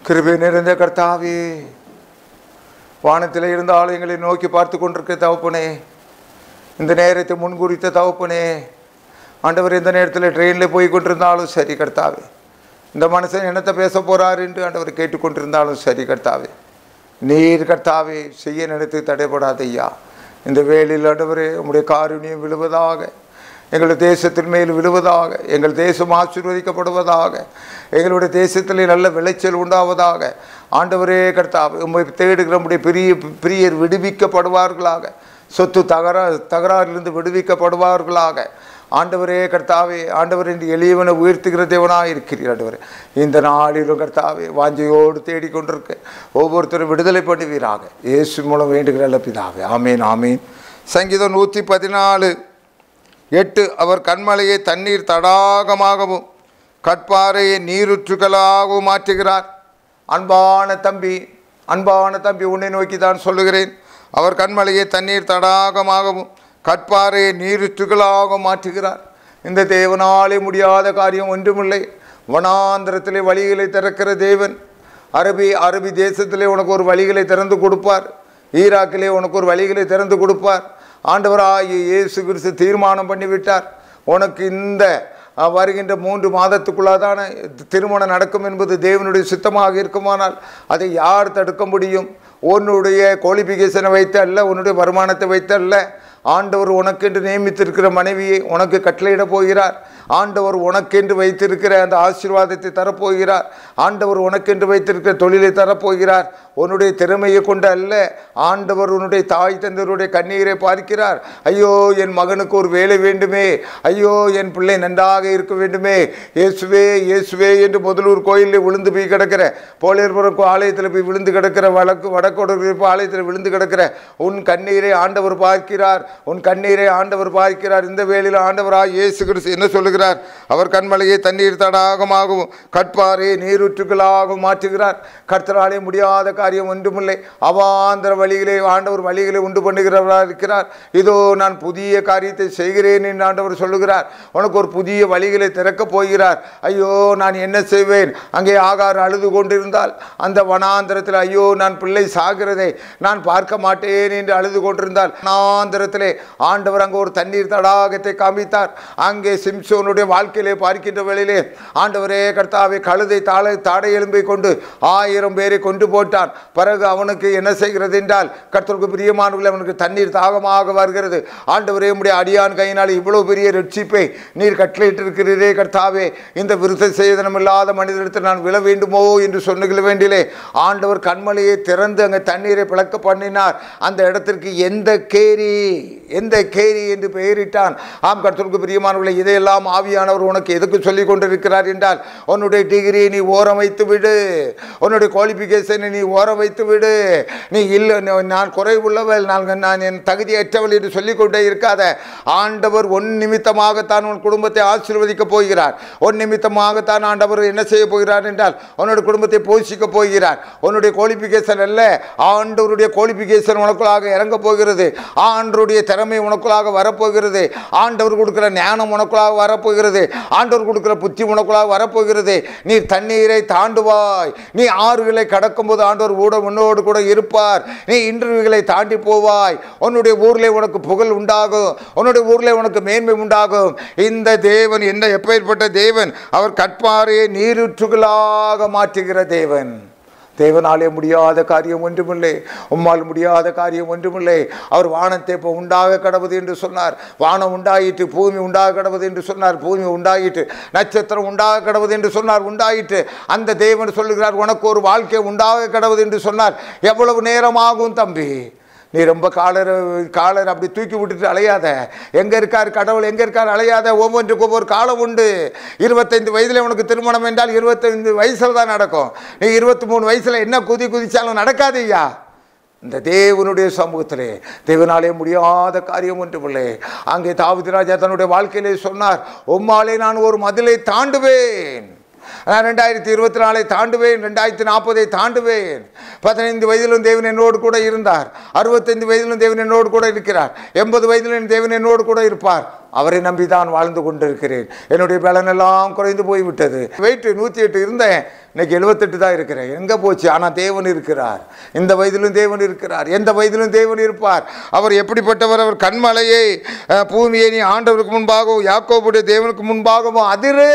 கிருபை நிறைந்த கர்த்தாவே, வானத்தில் இருந்த ஆலயங்களை நோக்கி பார்த்து கொண்டிருக்க தகப்பனே, இந்த நேரத்தை முன்குறித்த தகப்பனே, ஆண்டவர் இந்த நேரத்தில் ட்ரெயினில் போய் கொண்டிருந்தாலும் சரி கர்த்தாவே, இந்த மனுஷன் என்னத்தை பேச போகிறார் என்று ஆண்டவர் கேட்டுக்கொண்டிருந்தாலும் சரி கர்த்தாவே, நீர் கர்த்தாவே செய்ய நினைத்து தடைபடாத ஐயா. இந்த வேளையில் ஆண்டவரே உம்முடைய காருண்யம் விழுவதாக, எங்களுடைய தேசத்தின் மேல் விழுவதாக, எங்கள் தேசம் ஆசீர்வதிக்கப்படுவதாக, எங்களுடைய தேசத்தில் நல்ல விளைச்சல் உண்டாவதாக. ஆண்டவரே கர்த்தாவே, உம்மை தேடுகிற நம்முடைய பிரியர் விடுவிக்கப்படுவார்களாக, சொத்து தகராறிலிருந்து விடுவிக்கப்படுவார்களாக. ஆண்டவரே கர்த்தாவே, ஆண்டவர் என்று எளியவனை உயர்த்துகிற தேவனாக இருக்கிறீர். ஆண்டவரே, இந்த நாளிலும் கர்த்தாவே வாஞ்சையோடு தேடிக்கொண்டிருக்க ஒவ்வொருத்தரும் விடுதலை பண்ணுவீராக. இயேசு மூலம் வேண்டுகிற நல்ல பிதாவே, ஆமீன் ஆமீன். சங்கீதம் 114:8 அவர் கண்மலையை தண்ணீர் தடாகமாகவும் கட்பாறையை நீருற்றுகளாகவும் மாற்றுகிறார். அன்பான தம்பி உன்னை நோக்கி தான் சொல்லுகிறேன். அவர் கண்மலையை தண்ணீர் தடாகமாகவும் கட்பாறையை நீருற்றுகளாக மாற்றுகிறார். இந்த தேவனாலே முடியாத காரியம் ஒன்றுமில்லை. வனாந்திரத்திலே வழிகளை திறக்கிற தேவன். அரபி தேசத்திலே உனக்கு ஒரு வழிகளை திறந்து கொடுப்பார். ஈராக்கிலே உனக்கு ஒரு வழிகளை திறந்து கொடுப்பார். ஆண்டவராகிய இயேசு கிறிஸ்து தீர்மானம் பண்ணிவிட்டார். உனக்கு இந்த வருகின்ற 3 மாதத்துக்குள்ளாதான திருமணம் நடக்கும் என்பது தேவனுடைய சித்தமாக இருக்குமானால் அதை யார் தடுக்க முடியும்? உன்னுடைய குவாலிஃபிகேஷனை வைத்து அல்ல, உன்னுடைய வருமானத்தை வைத்து அல்ல. ஆண்டவர் உனக்கென்று நியமித்திருக்கிற மனைவியை உனக்கு கட்டளையிட போகிறார். ஆண்டவர் உனக்கென்று வைத்திருக்கிற அந்த ஆசீர்வாதத்தை தரப்போகிறார். ஆண்டவர் உனக்கென்று வைத்திருக்கிற தொழிலை தரப்போகிறார். உன்னுடைய திறமையை கொண்டு அல்ல, ஆண்டவர் உன்னுடைய தாய் தந்தருடைய கண்ணீரை பார்க்கிறார். ஐயோ என் மகனுக்கு ஒரு வேலை வேண்டுமே, ஐயோ என் பிள்ளை நன்றாக இருக்க வேண்டுமே, இயேசுவே இயேசுவே என்று முதலூர் கோயிலில் விழுந்து போய் கிடக்கிற, போலேர்புரம் ஆலயத்தில் போய் விழுந்து கிடக்கிற, வடக்கோடு ஆலயத்தில் விழுந்து கிடக்கிற உன் கண்ணீரை ஆண்டவர் பார்க்கிறார். உன் கண்ணீரை ஆண்டவர் பார்க்கிறார். இந்த வேளையில் ஆண்டவராய் இயேசு கிறிஸ்து என்ன சொல்லுகிறார்? அவர் கண்மலையை தண்ணீர் தடாகமாகவும் கட்பாறையை நீரூற்றுகளாகவும் மாற்றுகிறார். கர்த்தராலே முடியாத காரியம் ஒன்றுமில்லை. அவாந்தர வழிகளை ஆண்டவர் வழிகளை உண்டு பண்ணுகிறவராக இருக்கிறார். இதோ நான் புதிய காரியத்தை செய்கிறேன் என்று ஆண்டவர் சொல்லுகிறார். உனக்கு ஒரு புதிய வழிகளை திறக்கப் போகிறார். ஐயோ நான் என்ன செய்வேன்? அங்கே ஆகார் அழுது கொண்டிருந்தால் அந்த வனாந்திரத்தில் ஐயோ நான் பிள்ளை சாகிறதை நான் பார்க்க மாட்டேன் என்று அழுது கொண்டிருந்தால் வனாந்திரத்தில் ஆண்டவர் அங்கே ஒரு தண்ணீர் தடாகத்தை காமித்தார். அங்கே சிம்சோனுடைய வாழ்க்கையிலே பார்க்கின்ற வேளையிலே ஆண்டவரே கர்த்தாவே கழுதை தாடை எலும்பை கொண்டு 1000 பேரை கொண்டு போட்டான். பிறகு அவனுக்கு என்ன செய்கிறது என்றால் கர்த்தருக்கு பிரியமானவர்களே அவனுக்கு தண்ணீர் தாகமாக வருகிறது. ஆண்டவரே உம்முடைய அடியான் கையினால் இவ்வளவு பெரிய ரட்சிப்பை நீர் கட்டளையிட்டிருக்கிறீரே கர்த்தாவே, இந்த விருத்த சேதனம் இல்லாத மனிதனிடத்தில் நான் விழ வேண்டுமோ என்று சொன்னுகிற வேண்டிலே ஆண்டவர் கண்மலையை திறந்து அங்கே தண்ணீரை பிளக்க பண்ணினார். அந்த இடத்திற்கு எந்த கேரி என்று பெயரிட்டான். ஆம் கர்த்தருக்கு பிரியமானவர்களே, இதையெல்லாம் ஆவியானவர் உனக்கு எதுக்கு சொல்லிக் கொண்டிருக்கிறார் என்றால் உன்னுடைய டிகிரியை நீ ஓரம் வைத்து விடு, உன்னுடைய குவாலிஃபிகேஷனை நீ ஓரம் வைத்து விடு. நீ இல்லை நான் குறைவுள்ளவள், நான் என் தகுதியற்றவள் என்று சொல்லிக்கொண்டே இருக்காத. ஆண்டவர் உன் நிமித்தமாகத்தான் உன் குடும்பத்தை ஆசீர்வதிக்க போகிறார். உன் நிமித்தமாகத்தான் ஆண்டவர் என்ன செய்ய போகிறார் என்றால் உன்னுடைய குடும்பத்தை போஷிக்க போகிறார். உன்னுடைய குவாலிஃபிகேஷன் அல்ல, ஆண்டவருடைய குவாலிஃபிகேஷன் உனக்குள்ளாக இறங்க போகிறது. ஆண்டவருடைய திறமை உனக்குள்ளாக வரப்போகிறது. ஆண்டவர் கொடுக்கிற ஞானம் உனக்குள்ளாக வரப்போகிறது. ஆண்டவர் கொடுக்கிற புத்தி உனக்குள்ளாக வரப்போகிறது. நீ தண்ணீரை தாண்டுவாய். நீ ஆறுகளை கடக்கும் போது ஆண்டவர் உன்னோடு கூட இருப்பார். நீ இன்டர்வியூகளை தாண்டி போவாய். உன்னுடைய ஊரில் உனக்கு புகழ் உண்டாகும். உன்னுடைய ஊரில் உனக்கு மேன்மை உண்டாகும். இந்த தேவன் என்ன எப்பேற்பட்ட தேவன்? அவர் கட்பாறையை நீரூற்றுகளாக மாற்றுகிற தேவன். தேவனாலே முடியாத காரியம் ஒன்றுமில்லை. உம்மால் முடியாத காரியம் ஒன்றுமில்லை. அவர் வானத்தை இப்போ உண்டாக கடவுது என்று சொன்னார். வானம் உண்டாயிற்று. பூமி உண்டாக கடவுது என்று சொன்னார். பூமி உண்டாயிற்று. நட்சத்திரம் உண்டாக கடவுது என்று சொன்னார். உண்டாயிற்று. அந்த தேவன் சொல்லுகிறார் உனக்கு ஒரு வாழ்க்கை உண்டாக கடவுது என்று சொன்னார். எவ்வளவு நேரமாகும் தம்பி? நீ ரொம்ப காலர் அப்படி தூக்கி விட்டுட்டு அலையாத. எங்கே இருக்கார் கடவுள், எங்கே இருக்கார் அலையாத. ஒவ்வொன்றுக்கு ஒவ்வொரு காலம் உண்டு. 25 வயதில் உனக்கு திருமணம் என்றால் 25 வயசில் தான் நடக்கும். நீ 23 வயசில் என்ன குதிச்சாலும் நடக்காது ஐயா. இந்த தேவனுடைய சமூகத்திலே தேவனாலே முடியாத காரியம் ஒன்றுமில்லை. அங்கே தாவீது ராஜா தன்னுடைய வாழ்க்கையிலே சொன்னார், உம்மாலே நான் ஒரு மதிலை தாண்டுவேன். நான் 2024 தாண்டுவேன், 2040 தாண்டுவேன். 15 வயதிலும் தேவன் என்னோடு கூட இருந்தார். 65 வயதிலும் தேவன் என்னோடு கூட இருக்கிறார். 80 வயதிலும் தேவன் என்னோடு கூட இருப்பார். அவரை நம்பி தான் வாழ்ந்து கொண்டிருக்கிறேன். என்னுடைய பலனெல்லாம் குறைந்து போய்விட்டது. வெயிட் 108 இருந்தேன், இன்னைக்கு 78 தான் இருக்கிறேன். எங்கே போச்சு? ஆனால் தேவன் இருக்கிறார். இந்த வயதிலும் தேவன் இருக்கிறார், எந்த வயதிலும் தேவன் இருப்பார். அவர் எப்படிப்பட்டவர்? அவர் கண்மலையை பூமியை நீ ஆண்டவருக்கு முன்பாகவும் யாக்கோபுடைய தேவனுக்கு முன்பாகவும் அதிரு.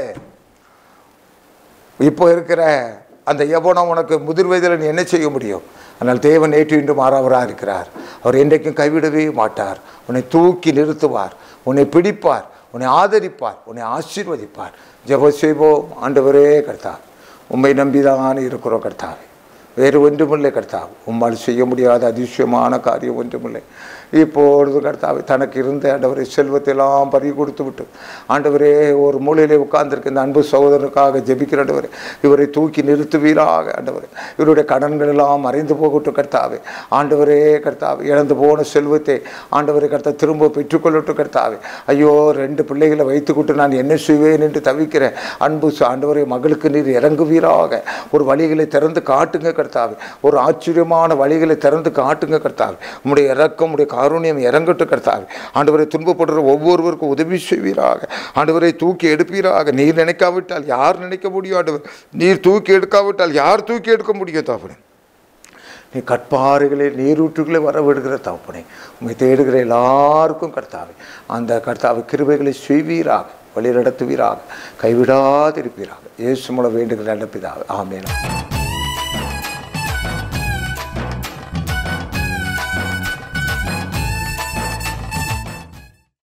இப்போ இருக்கிற அந்த எவனம் உனக்கு முதிர் வயதில் நீ என்ன செய்ய முடியும்? ஆனால் தேவன் நேற்று இன்று மாறாவராக இருக்கிறார். அவர் என்றைக்கும் கைவிடவே மாட்டார். உன்னை தூக்கி நிறுத்துவார், உன்னை பிடிப்பார், உன்னை ஆதரிப்பார், உன்னை ஆசீர்வதிப்பார். ஜெபம் செய்வோம். ஆண்டவரே கர்த்தாவே, உம்மை நம்பிதான் இருக்கிறோம் கர்த்தாவே, வேறு ஒன்றுமில்லை கர்த்தாவே. உம்மால் செய்ய முடியாத அதிசயமான காரியம் ஒன்றுமில்லை. இப்பொழுது கர்த்தாவே, தனக்கு இருந்த ஆண்டவரை செல்வத்தையெல்லாம் பறி கொடுத்து விட்டு ஆண்டவரே ஒரு மூலையிலே உட்கார்ந்திருக்க இந்த அன்பு சகோதரனுக்காக ஜெபிக்கிற ஆண்டவரே, இவரை தூக்கி நிறுத்துவீராக ஆண்டவரே. இவருடைய கடன்கள் எல்லாம் மறைந்து போகட்டும் கர்த்தாவே. ஆண்டவரே கர்த்தாவே, இழந்து போன செல்வத்தை ஆண்டவரை கர்த்தா திரும்ப பெற்றுக்கொள்ளட்டும் கர்த்தாவே. ஐயோ, 2 பிள்ளைகளை வைத்துக்கொண்டு நான் என்ன செய்வேன் என்று தவிக்கிறேன். அன்பு ஆண்டவரே, மகளுக்கு நீர் இறங்குவீராக. ஒரு வழிகளை திறந்து காட்டுங்க கர்த்தாவே. ஒரு ஆச்சரியமான வழிகளை திறந்து காட்டுங்க கர்த்தாவே. உம்முடைய இரக்கம், உம்முடைய காருண்யம் இறங்கட்டும் கர்த்தாவே. ஆண்டவரை துன்பப்படுற ஒவ்வொருவருக்கும் உதவி செய்வீராக. ஆண்டவரை தூக்கி எடுப்பீராக. நீர் நினைக்காவிட்டால் யார் நினைக்க முடியும்? ஆண்டவர், நீர் தூக்கி எடுக்காவிட்டால் யார் தூக்கி எடுக்க முடியும்? தாப்பனே, நீ கற்பாறைகளை நீரூற்றுகளை வரவிடுகிற தாப்பனே, உண்மை தேடுகிற எல்லாருக்கும் கர்த்தாவே அந்த கர்த்தாவை கிருபைகளை செய்வீராக, வழி நடத்துவீராக, கைவிடாதிருப்பீராக. இயேசு மூலம் வேண்டுகிற நல்ல பிதாவே, ஆமென்.